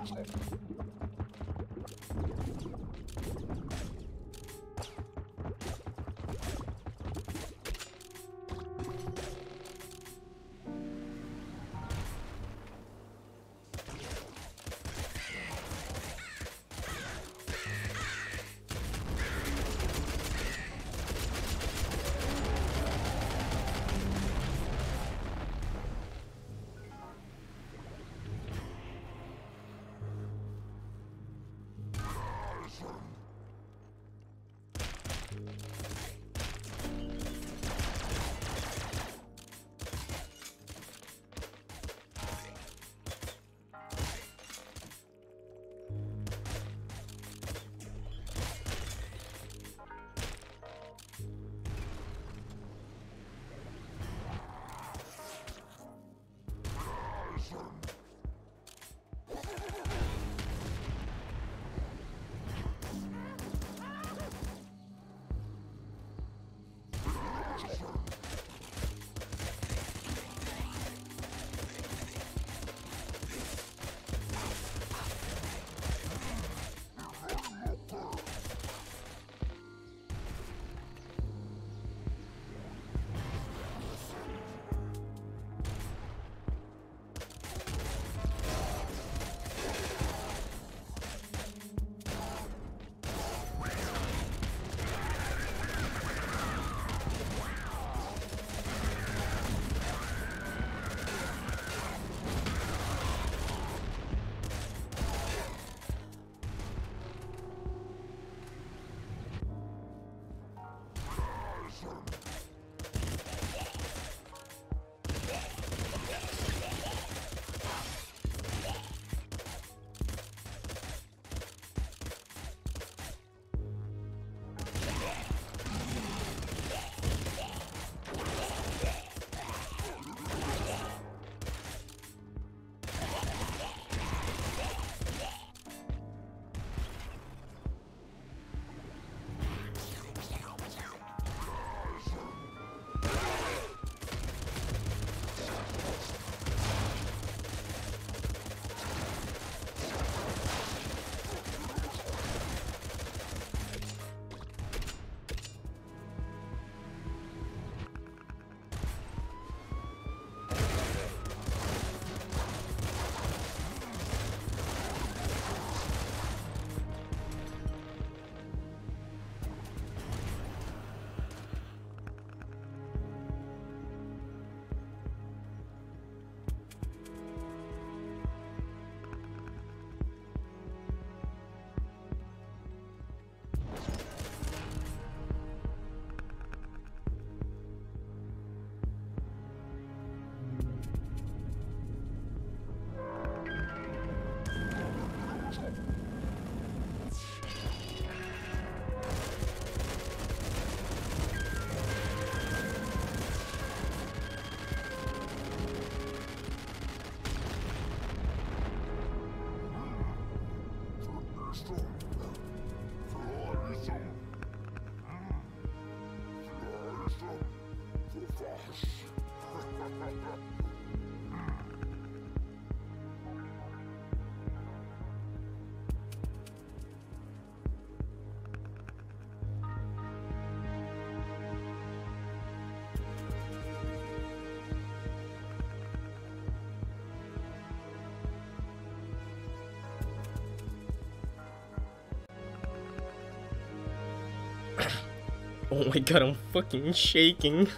Oh my god, I'm fucking shaking.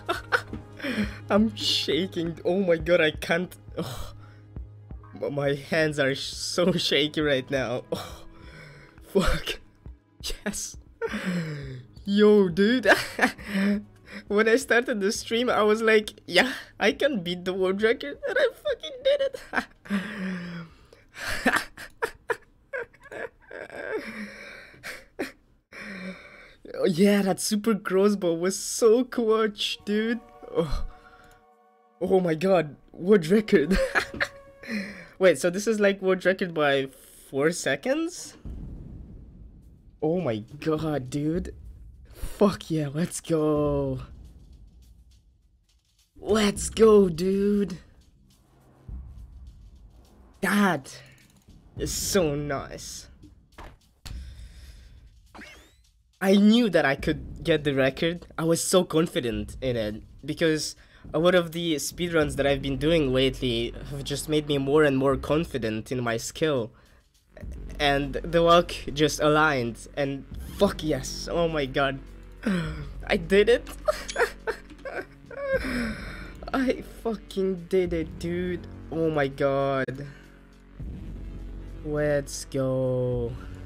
I'm shaking. Oh my god, I can't. Oh, my hands are so shaky right now. Oh, fuck. Yes. Yo, dude. When I started the stream, I was like, yeah, I can beat the world record, and I fucking did it. Oh, yeah, that super crossbow was so clutch, dude. Oh, oh my god, world record. Wait, so this is like world record by 4 seconds? Oh my god, dude. Fuck yeah, let's go. Let's go, dude. That. is so nice. I knew that I could get the record. I was so confident in it because a lot of the speedruns that I've been doing lately have just made me more and more confident in my skill. And the luck just aligned, and fuck yes, oh my god. I did it. I fucking did it, dude. Oh my god. Let's go.